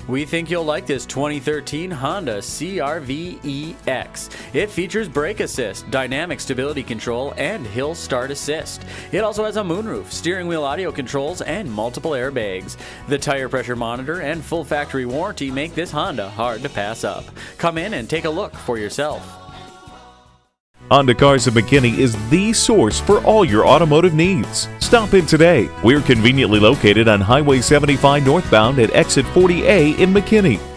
We think you'll like this 2013 Honda CR-V EX. It features brake assist, dynamic stability control, and hill start assist. It also has a moonroof, steering wheel audio controls, and multiple airbags. The tire pressure monitor and full factory warranty make this Honda hard to pass up. Come in and take a look for yourself. Honda Cars of McKinney is the source for all your automotive needs. Stop in today. We're conveniently located on Highway 75 northbound at exit 40A in McKinney.